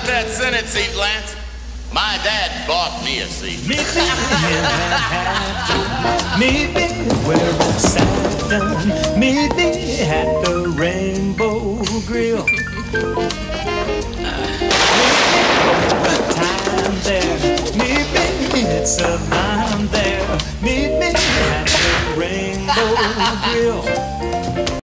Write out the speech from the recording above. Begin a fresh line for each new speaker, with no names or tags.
that Senate seat, Lance? My dad bought me a seat.
Meet me in Manhattan. Meet me where it's Saturn. Meet me at the Rainbow Grill. The time there. Meet me, it's a line there. Meet me at the Rainbow Grill.